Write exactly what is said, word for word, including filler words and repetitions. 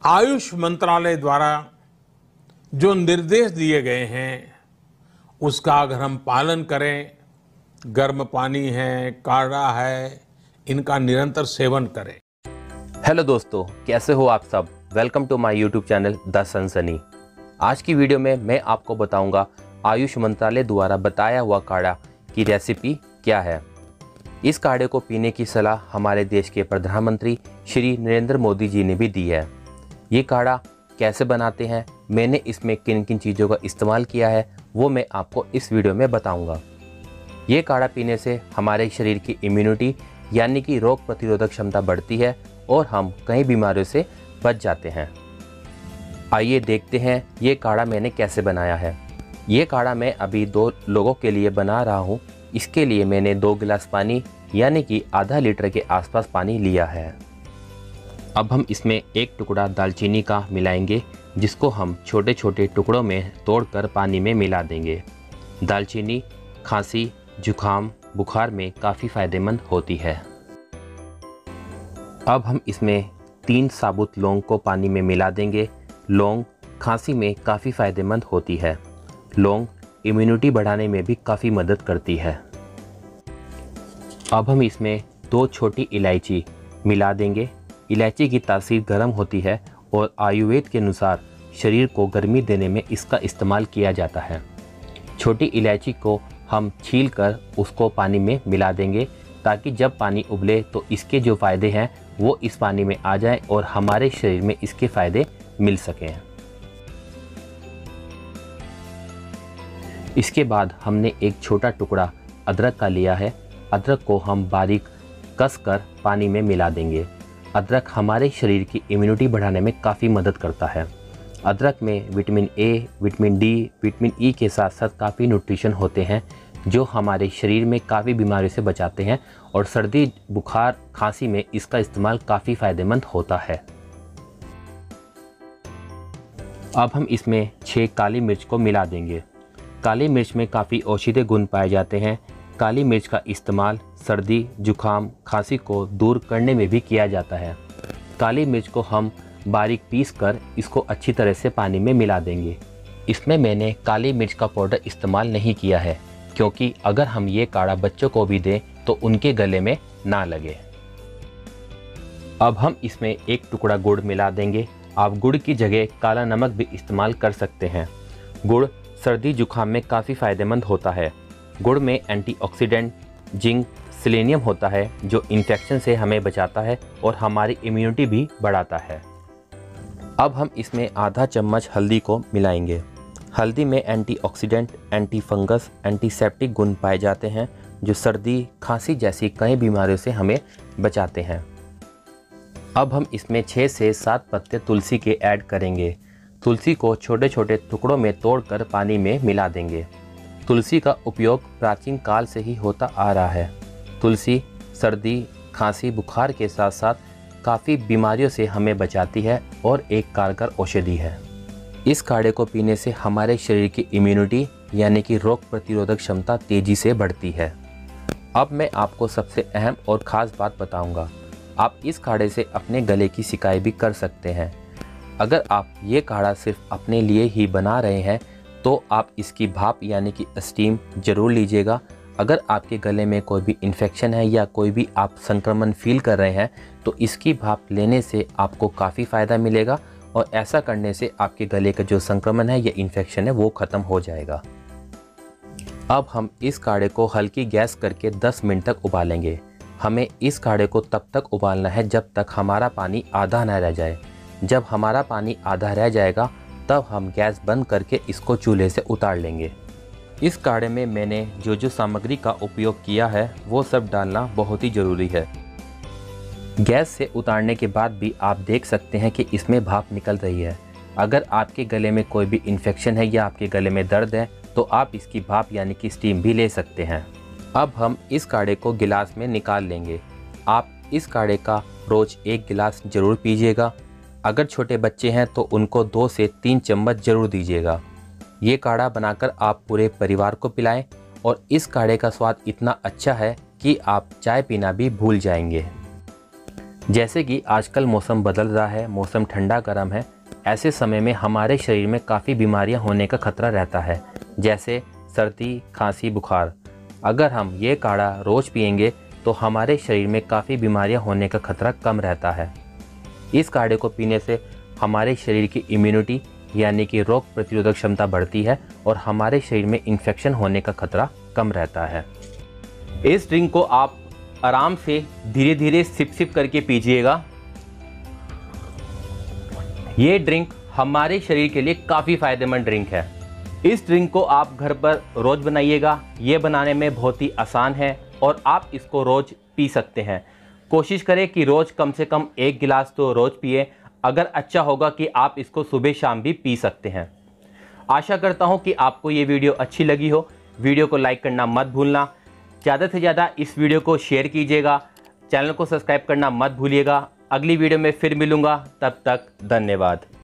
आयुष मंत्रालय द्वारा जो निर्देश दिए गए हैं उसका अगर हम पालन करें, गर्म पानी है, काढ़ा है, इनका निरंतर सेवन करें। हेलो दोस्तों, कैसे हो आप सब। Welcome to my YouTube channel the Sansani. आज की वीडियो में मैं आपको बताऊंगा आयुष मंत्रालय द्वारा बताया हुआ काढ़ा की रेसिपी क्या है। इस काढ़े को पीने की सलाह हमारे देश के प्रधानमंत्री श्री नरेंद्र मोदी जी ने भी दी है। ये काढ़ा कैसे बनाते हैं, मैंने इसमें किन किन चीज़ों का इस्तेमाल किया है, वो मैं आपको इस वीडियो में बताऊंगा। ये काढ़ा पीने से हमारे शरीर की इम्यूनिटी यानी कि रोग प्रतिरोधक क्षमता बढ़ती है और हम कई बीमारियों से बच जाते हैं। आइए देखते हैं ये काढ़ा मैंने कैसे बनाया है। ये काढ़ा मैं अभी दो लोगों के लिए बना रहा हूँ। इसके लिए मैंने दो गिलास पानी यानी कि आधा लीटर के आसपास पानी लिया है। अब हम इसमें एक टुकड़ा दालचीनी का मिलाएंगे, जिसको हम छोटे छोटे टुकड़ों में तोड़कर पानी में मिला देंगे। दालचीनी खांसी, जुखाम, बुखार में काफ़ी फ़ायदेमंद होती है। अब हम इसमें तीन साबुत लौंग को पानी में मिला देंगे। लौंग खांसी में काफ़ी फ़ायदेमंद होती है। लौंग इम्यूनिटी बढ़ाने में भी काफ़ी मदद करती है। अब हम इसमें दो छोटी इलायची मिला देंगे। इलायची की तासीर गर्म होती है और आयुर्वेद के अनुसार शरीर को गर्मी देने में इसका इस्तेमाल किया जाता है। छोटी इलायची को हम छील कर उसको पानी में मिला देंगे, ताकि जब पानी उबले तो इसके जो फ़ायदे हैं वो इस पानी में आ जाएं और हमारे शरीर में इसके फ़ायदे मिल सकें। इसके बाद हमने एक छोटा टुकड़ा अदरक का लिया है। अदरक को हम बारीक कस कर पानी में मिला देंगे। अदरक हमारे शरीर की इम्यूनिटी बढ़ाने में काफ़ी मदद करता है। अदरक में vitamin A, vitamin D, vitamin E के साथ साथ काफ़ी न्यूट्रिशन होते हैं, जो हमारे शरीर में काफ़ी बीमारियों से बचाते हैं और सर्दी, बुखार, खांसी में इसका इस्तेमाल काफ़ी फ़ायदेमंद होता है। अब हम इसमें छः काली मिर्च को मिला देंगे। काली मिर्च में काफ़ी औषधीय गुण पाए जाते हैं। काली मिर्च का इस्तेमाल सर्दी, जुखाम, खांसी को दूर करने में भी किया जाता है। काली मिर्च को हम बारीक पीस कर इसको अच्छी तरह से पानी में मिला देंगे। इसमें मैंने काली मिर्च का पाउडर इस्तेमाल नहीं किया है, क्योंकि अगर हम ये काढ़ा बच्चों को भी दें तो उनके गले में ना लगे। अब हम इसमें एक टुकड़ा गुड़ मिला देंगे। आप गुड़ की जगह काला नमक भी इस्तेमाल कर सकते हैं। गुड़ सर्दी जुखाम में काफ़ी फ़ायदेमंद होता है। गुड़ में एंटीऑक्सीडेंट, जिंक, सेलेनियम होता है, जो इन्फेक्शन से हमें बचाता है और हमारी इम्यूनिटी भी बढ़ाता है। अब हम इसमें आधा चम्मच हल्दी को मिलाएंगे। हल्दी में एंटीऑक्सीडेंट, एंटी फंगस, एंटीसेप्टिक गुण पाए जाते हैं, जो सर्दी, खांसी जैसी कई बीमारियों से हमें बचाते हैं। अब हम इसमें छः से सात पत्ते तुलसी के ऐड करेंगे। तुलसी को छोटे छोटे टुकड़ों में तोड़कर पानी में मिला देंगे। तुलसी का उपयोग प्राचीन काल से ही होता आ रहा है। तुलसी सर्दी, खांसी, बुखार के साथ साथ काफ़ी बीमारियों से हमें बचाती है और एक कारगर औषधि है। इस काढ़े को पीने से हमारे शरीर की इम्यूनिटी यानी कि रोग प्रतिरोधक क्षमता तेज़ी से बढ़ती है। अब मैं आपको सबसे अहम और ख़ास बात बताऊंगा। आप इस काढ़े से अपने गले की शिकायत भी कर सकते हैं। अगर आप ये काढ़ा सिर्फ अपने लिए ही बना रहे हैं तो आप इसकी भाप यानी कि स्टीम ज़रूर लीजिएगा। अगर आपके गले में कोई भी इन्फेक्शन है या कोई भी आप संक्रमण फील कर रहे हैं तो इसकी भाप लेने से आपको काफ़ी फ़ायदा मिलेगा और ऐसा करने से आपके गले का जो संक्रमण है या इन्फेक्शन है वो ख़त्म हो जाएगा। अब हम इस काढ़े को हल्की गैस करके दस मिनट तक उबालेंगे। हमें इस काढ़े को तब तक उबालना है जब तक हमारा पानी आधा न रह जाए। जब हमारा पानी आधा रह जाएगा तब हम गैस बंद करके इसको चूल्हे से उतार लेंगे। इस काढ़े में मैंने जो जो सामग्री का उपयोग किया है वो सब डालना बहुत ही ज़रूरी है। गैस से उतारने के बाद भी आप देख सकते हैं कि इसमें भाप निकल रही है। अगर आपके गले में कोई भी इन्फेक्शन है या आपके गले में दर्द है तो आप इसकी भाप यानी कि स्टीम भी ले सकते हैं। अब हम इस काढ़े को गिलास में निकाल लेंगे। आप इस काढ़े का रोज़ एक गिलास ज़रूर पीजिएगा। अगर छोटे बच्चे हैं तो उनको दो से तीन चम्मच ज़रूर दीजिएगा। ये काढ़ा बनाकर आप पूरे परिवार को पिलाएं और इस काढ़े का स्वाद इतना अच्छा है कि आप चाय पीना भी भूल जाएंगे। जैसे कि आजकल मौसम बदल रहा है, मौसम ठंडा गर्म है, ऐसे समय में हमारे शरीर में काफ़ी बीमारियां होने का खतरा रहता है, जैसे सर्दी, खांसी, बुखार। अगर हम ये काढ़ा रोज़ पिएंगे तो हमारे शरीर में काफ़ी बीमारियां होने का खतरा कम रहता है। इस काढ़े को पीने से हमारे शरीर की इम्यूनिटी यानी कि रोग प्रतिरोधक क्षमता बढ़ती है और हमारे शरीर में इन्फेक्शन होने का खतरा कम रहता है। इस ड्रिंक को आप आराम से धीरे धीरे सिप सिप करके पीजिएगा। ये ड्रिंक हमारे शरीर के लिए काफ़ी फ़ायदेमंद ड्रिंक है। इस ड्रिंक को आप घर पर रोज़ बनाइएगा। ये बनाने में बहुत ही आसान है और आप इसको रोज़ पी सकते हैं। कोशिश करें कि रोज़ कम से कम एक गिलास तो रोज़ पिए। अगर अच्छा होगा कि आप इसको सुबह शाम भी पी सकते हैं। आशा करता हूँ कि आपको ये वीडियो अच्छी लगी हो। वीडियो को लाइक करना मत भूलना। ज़्यादा से ज़्यादा इस वीडियो को शेयर कीजिएगा। चैनल को सब्सक्राइब करना मत भूलिएगा। अगली वीडियो में फिर मिलूँगा, तब तक धन्यवाद।